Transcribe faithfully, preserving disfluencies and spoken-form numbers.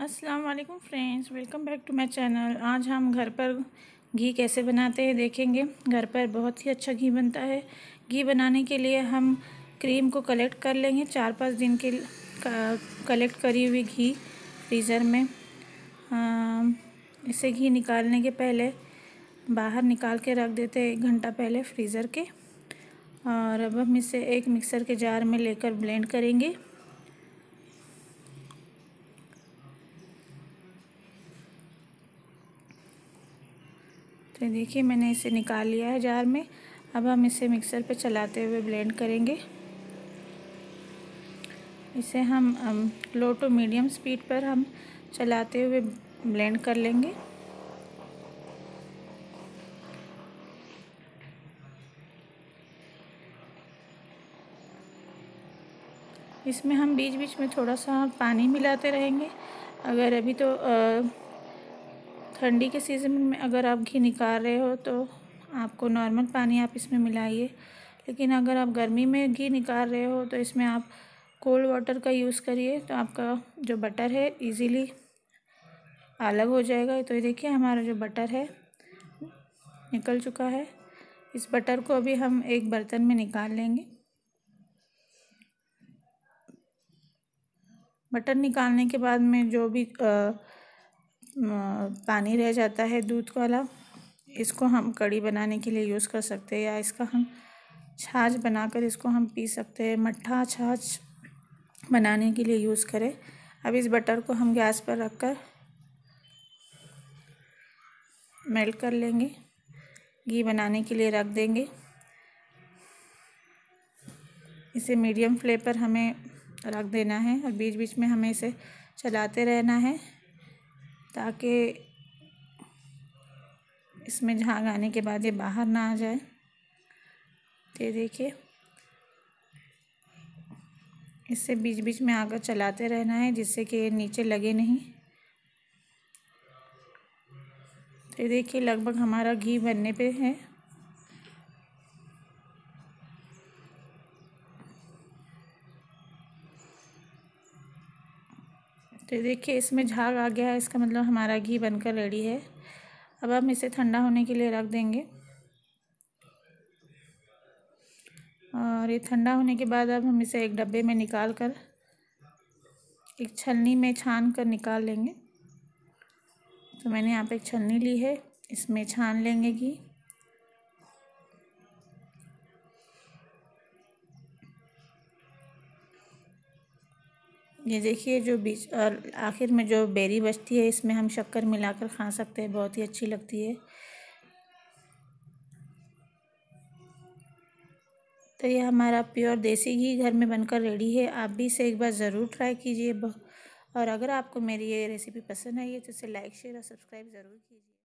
अस्सलाम वालेकुम friends, welcome back to my channel. आज हम घर पर घी कैसे बनाते हैं देखेंगे। घर पर बहुत ही अच्छा घी बनता है। घी बनाने के लिए हम क्रीम को कलेक्ट कर लेंगे। चार पाँच दिन के कलेक्ट करी हुई घी फ्रीज़र में। आ, इसे घी निकालने के पहले बाहर निकाल के रख देते हैं एक घंटा पहले फ्रीज़र के। और अब हम इसे एक मिक्सर के जार में लेकर ब्लेंड करेंगे। तो देखिए मैंने इसे निकाल लिया है जार में। अब हम इसे मिक्सर पे चलाते हुए ब्लेंड करेंगे। इसे हम लो टू मीडियम स्पीड पर हम चलाते हुए ब्लेंड कर लेंगे। इसमें हम बीच बीच में थोड़ा सा पानी मिलाते रहेंगे। अगर अभी तो ठंडी के सीज़न में अगर आप घी निकाल रहे हो तो आपको नॉर्मल पानी आप इसमें मिलाइए, लेकिन अगर आप गर्मी में घी निकाल रहे हो तो इसमें आप कोल्ड वाटर का यूज़ करिए, तो आपका जो बटर है इजीली अलग हो जाएगा। तो ये देखिए हमारा जो बटर है निकल चुका है। इस बटर को अभी हम एक बर्तन में निकाल लेंगे। बटर निकालने के बाद में जो भी आ, पानी रह जाता है दूध वाला, इसको हम कड़ी बनाने के लिए यूज़ कर सकते हैं, या इसका हम छाछ बनाकर इसको हम पी सकते हैं। मट्ठा छाछ बनाने के लिए यूज़ करें। अब इस बटर को हम गैस पर रखकर मेल्ट कर लेंगे। घी बनाने के लिए रख देंगे। इसे मीडियम फ्लेम पर हमें रख देना है और बीच बीच में हमें इसे चलाते रहना है ताकि इसमें झाग आने के बाद ये बाहर ना आ जाए। तो देखिए इससे बीच बीच में आकर चलाते रहना है जिससे कि ये नीचे लगे नहीं। तो देखिए लगभग हमारा घी बनने पे है। तो देखिए इसमें झाग आ गया है, इसका मतलब हमारा घी बनकर रेडी है। अब हम इसे ठंडा होने के लिए रख देंगे और ये ठंडा होने के बाद अब हम इसे एक डब्बे में निकाल कर एक छलनी में छान कर निकाल लेंगे। तो मैंने यहाँ पे एक छलनी ली है, इसमें छान लेंगे घी। ये देखिए जो बीच और आखिर में जो बेरी बचती है इसमें हम शक्कर मिलाकर खा सकते हैं, बहुत ही अच्छी लगती है। तो ये हमारा प्योर देसी घी घर में बनकर रेडी है। आप भी इसे एक बार ज़रूर ट्राई कीजिए। और अगर आपको मेरी ये रेसिपी पसंद आई है तो इसे लाइक शेयर और सब्सक्राइब ज़रूर कीजिए।